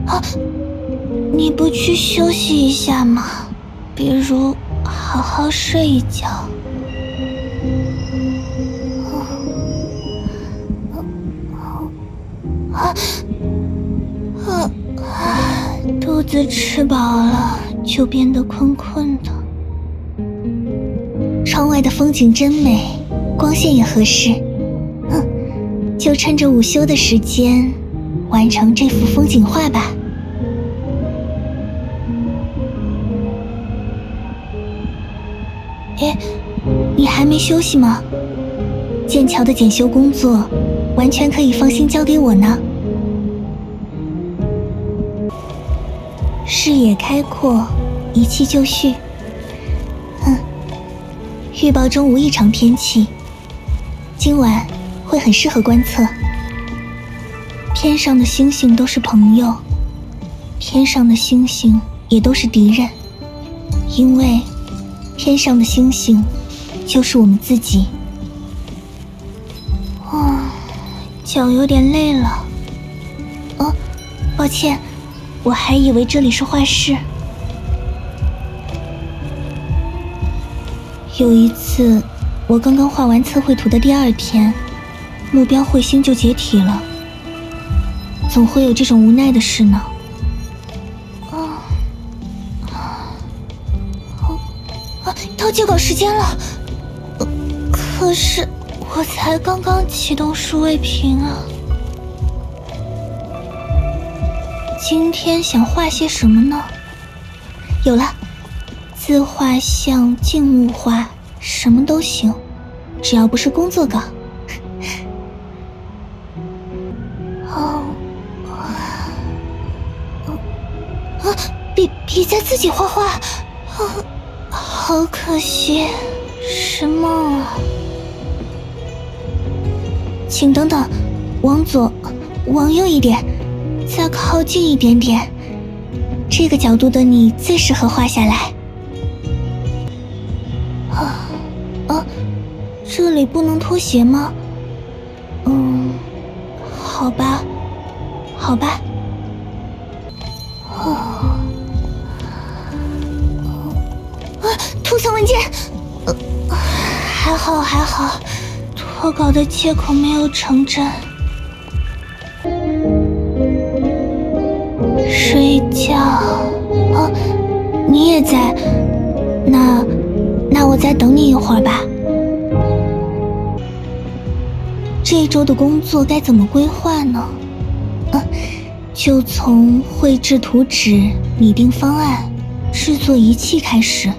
你不去休息一下吗？比如好好睡一觉。肚子吃饱了就变得困困的。窗外的风景真美，光线也合适。就趁着午休的时间，完成这幅风景画吧。你还没休息吗？剑桥的检修工作，完全可以放心交给我呢。视野开阔，一气就绪。预报中无异常天气，今晚会很适合观测。天上的星星都是朋友，天上的星星也都是敌人，因为天上的星星就是我们自己。脚有点累了。抱歉，我还以为这里是画室。有一次，我刚刚画完测绘图的第2天，目标彗星就解体了。总会有这种无奈的事呢。到截稿时间了，可是我才刚刚启动数位屏啊。今天想画些什么呢？有了，自画像、静物画，什么都行，只要不是工作稿。比赛自己画画，好可惜，是梦啊。请等等，往左，往右一点，再靠近一点点，这个角度的你最适合画下来。这里不能脱鞋吗？好吧，好吧。图层文件，还好，脱稿的借口没有成真。睡觉。你也在？那我再等你一会儿吧。这一周的工作该怎么规划呢？就从绘制图纸、拟定方案、制作仪器开始。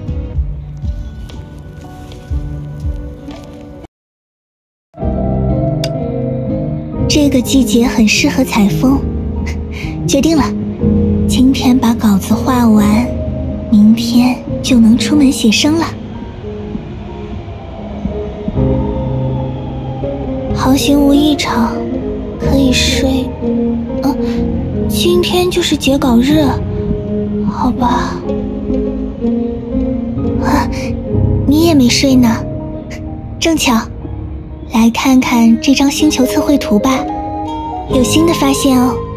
这个季节很适合采风，决定了，今天把稿子画完，明天就能出门写生了。航行无异常，可以睡。今天就是截稿日，好吧。你也没睡呢，正巧。来看看这张星球测绘图吧，有新的发现哦。